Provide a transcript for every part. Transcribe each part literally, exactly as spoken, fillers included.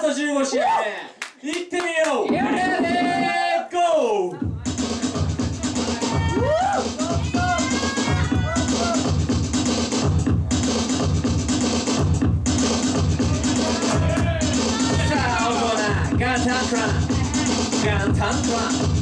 じゅうご試合目いってみよう。レッツゴー。Gun Tantra, Gun Tantra.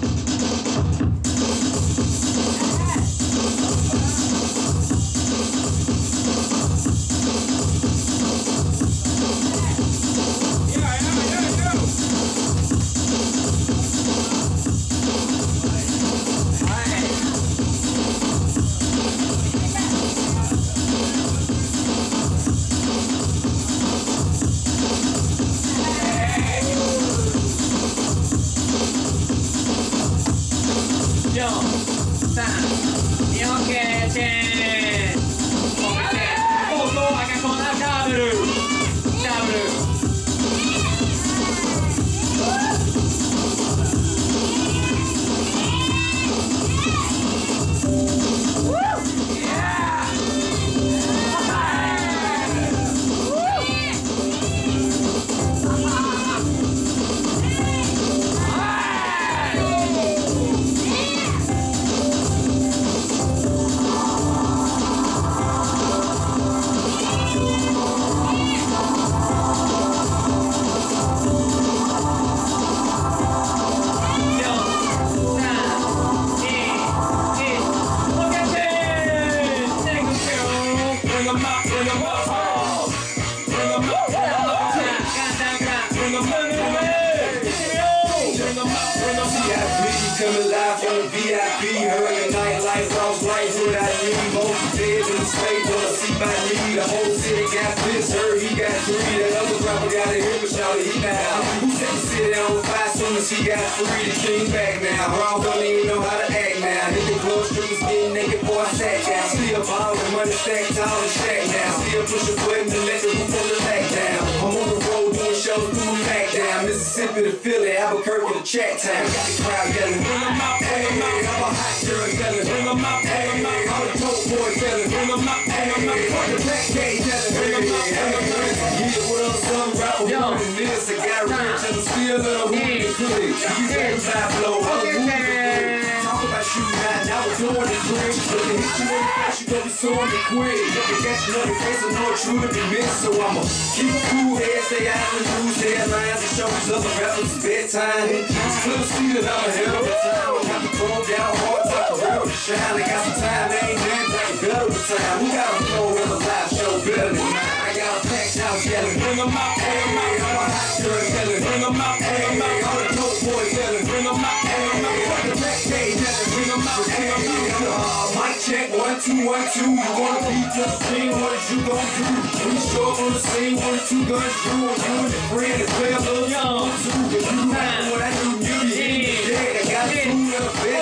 Coming live from the V I P, early night lights off, lights what I need. Most feds in the state wanna see my need. The whole city got this, heard he got three. That other rapper got a hit, but y'all he not out. Who take the city on fire soon as he got free? The king back now. Raw don't even know how to act now. Hit the club streets getting naked before I sat down. Still ball with money stacked tall and stacked now. Still push a button to let the roof on the back down. I'm on the road doing shows through the back down. Mississippi to Philly, Albuquerque to Chat Town. Got the crowd yelling. Bring them out, bring them out. I'm a hot girl yelling. Bring them out, bring them out. All the dope boys yelling. Bring them out, bring them out. Fuck the black gay yelling. Bring them out, bring them out. Yeah, what up, some rapper who in this? I got rich and I'm still in a hood and hood. You got a five blow. I'm a movie. Talk about shooting out, now we're doing it quick. But to hit you in the face, you gon' be suing me quick. If you got you on your face, I know it's true to be missed. So I'ma keep a cool head, stay out of the news headlines and show these other rappers it's bedtime. It's clear to see that I'm ahead of the time. I got the phone down hard, talk the real to shine. I got some time, they ain't nothing like better with time. Who got a flow in a live show better than mine? I got a packed house yelling. Bring them out, bring them out. I'm a hot girl yelling. Bring them out, bring them out. All the dope boys yelling. Bring them out, bring them out. Fuck the black gay yelling. Bring them out, bring them out. Mic check, one, two, one, two. You wanna be to the scene, what is you gon' do? We show up on the scene, one or two guns drew. You and your friend and play a little young too. Cause you know what I do, you be dead. I got food in the bed.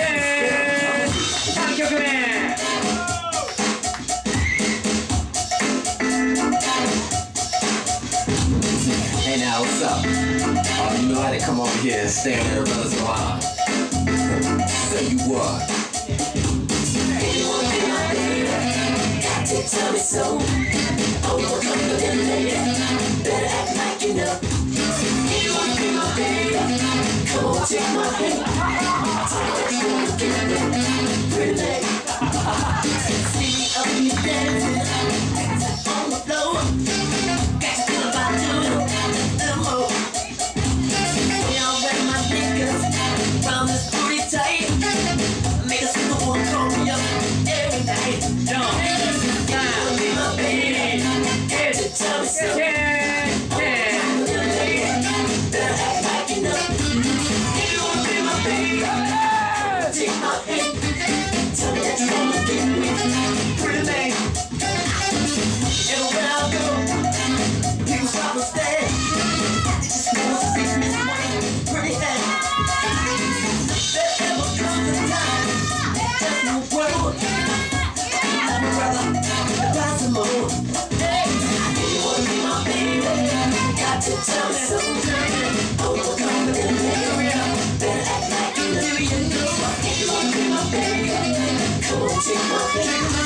Hey now, what's up? Oh, you know how to come over here and stand there, brothers so hard. Say you what? If you wanna be my baby, got to tell me so. Oh, you're coming with them lady, better act like you know. If you wanna be my baby, come on, take my hand. Tell me what you wanna give me, pretty lady. See me up here dancing on the floor. Got to feel about doing a little more. We all wear my knickers, round this booty tight. Make us go and call me up every night. Yo, time, be my baby. Here to tell me so. Yeah, yeah. Better act like you know. If you wanna be my baby, take my hand. Tell me that you wanna give me pretty lady. Everywhere I go, people stop and stare. They just wanna see me swing pretty head. There ever comes a time, there's no world. I'm a brother, pass some more. Hey, if you wanna be my baby, got to tell me so. Oh, you're coming in the area, better act like you know. If you wanna be my baby, come on, take my hand.